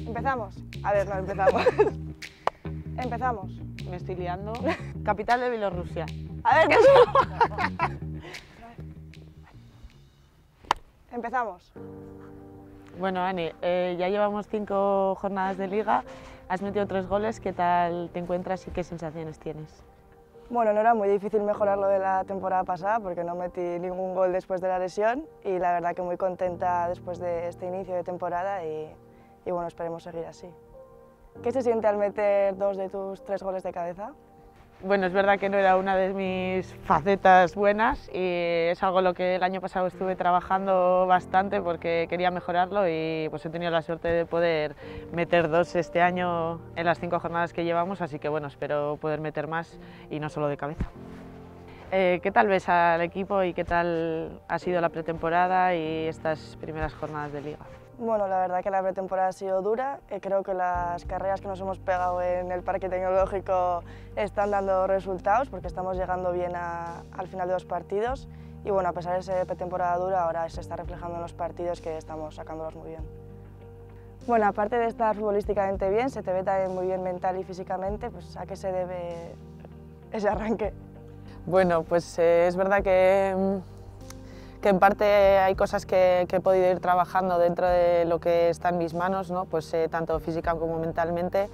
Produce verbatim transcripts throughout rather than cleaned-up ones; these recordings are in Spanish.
Empezamos. A ver, no, empezamos. Empezamos. Me estoy liando. Capital de Bielorrusia. A ver, ¿qué es? Empezamos. Bueno, Ani, eh, ya llevamos cinco jornadas de liga, has metido tres goles, ¿qué tal te encuentras y qué sensaciones tienes? Bueno, no era muy difícil mejorar lo de la temporada pasada porque no metí ningún gol después de la lesión y la verdad que muy contenta después de este inicio de temporada y, y bueno, esperemos seguir así. ¿Qué se siente al meter dos de tus tres goles de cabeza? Bueno, es verdad que no era una de mis facetas buenas y es algo lo que el año pasado estuve trabajando bastante porque quería mejorarlo y pues he tenido la suerte de poder meter dos este año en las cinco jornadas que llevamos, así que bueno, espero poder meter más y no solo de cabeza. Eh, ¿Qué tal ves al equipo y qué tal ha sido la pretemporada y estas primeras jornadas de liga? Bueno, la verdad que la pretemporada ha sido dura. Eh, creo que las carreras que nos hemos pegado en el Parque Tecnológico están dando resultados porque estamos llegando bien a, al final de los partidos y bueno, a pesar de ser pretemporada dura, ahora se está reflejando en los partidos que estamos sacándolos muy bien. Bueno, aparte de estar futbolísticamente bien, se te ve también muy bien mental y físicamente, pues ¿a qué se debe ese arranque? Bueno, pues eh, es verdad que que en parte hay cosas que, que he podido ir trabajando dentro de lo que está en mis manos, ¿no? Pues, eh, tanto física como mentalmente.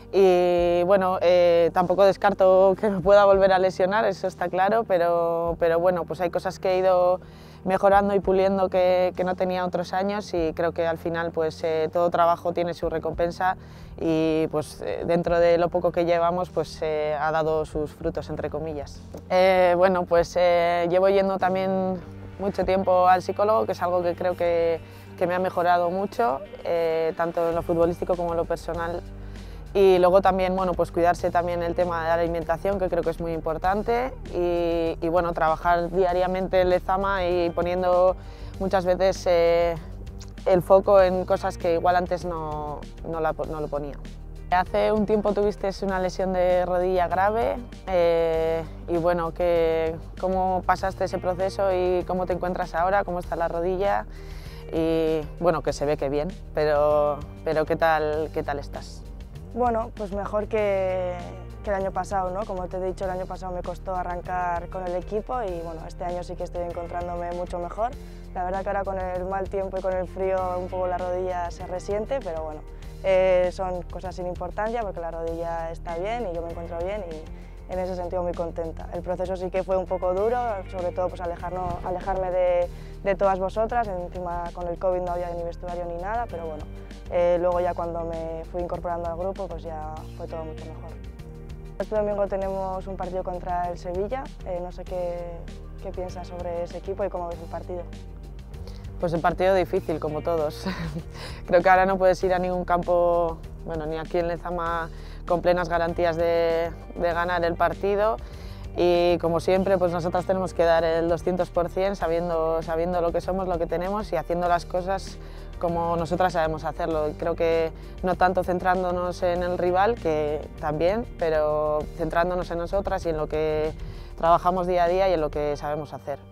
Y bueno, eh, tampoco descarto que me pueda volver a lesionar, eso está claro, pero, pero bueno, pues hay cosas que he ido mejorando y puliendo que, que no tenía otros años y creo que al final pues, eh, todo trabajo tiene su recompensa y pues, eh, dentro de lo poco que llevamos pues, eh, ha dado sus frutos, entre comillas. Eh, bueno, pues eh, llevo yendo también mucho tiempo al psicólogo, que es algo que creo que, que me ha mejorado mucho, eh, tanto en lo futbolístico como en lo personal. Y luego también, bueno, pues cuidarse también el tema de la alimentación, que creo que es muy importante, y, y bueno, trabajar diariamente en Lezama y poniendo muchas veces eh, el foco en cosas que igual antes no, no, la, no lo ponía. Hace un tiempo tuviste una lesión de rodilla grave eh, y bueno, que, ¿cómo pasaste ese proceso y cómo te encuentras ahora? ¿Cómo está la rodilla? Y bueno, que se ve que bien, pero, pero ¿qué tal, qué tal estás? Bueno, pues mejor que, que el año pasado, ¿no? Como te he dicho, el año pasado me costó arrancar con el equipo y bueno, este año sí que estoy encontrándome mucho mejor. La verdad que ahora con el mal tiempo y con el frío un poco la rodilla se resiente, pero bueno, eh, son cosas sin importancia porque la rodilla está bien y yo me encuentro bien y en ese sentido muy contenta. El proceso sí que fue un poco duro, sobre todo pues alejarnos, alejarme de, de todas vosotras, encima con el COVID no había ni vestuario ni nada, pero bueno, eh, luego ya cuando me fui incorporando al grupo pues ya fue todo mucho mejor. Este domingo tenemos un partido contra el Sevilla, eh, no sé qué, qué piensas sobre ese equipo y cómo ves el partido. Pues el partido difícil, como todos. Creo que ahora no puedes ir a ningún campo, bueno, ni aquí en Lezama, con plenas garantías de, de ganar el partido. Y como siempre, pues nosotras tenemos que dar el doscientos por cien sabiendo, sabiendo lo que somos, lo que tenemos y haciendo las cosas como nosotras sabemos hacerlo. Y creo que no tanto centrándonos en el rival, que también, pero centrándonos en nosotras y en lo que trabajamos día a día y en lo que sabemos hacer.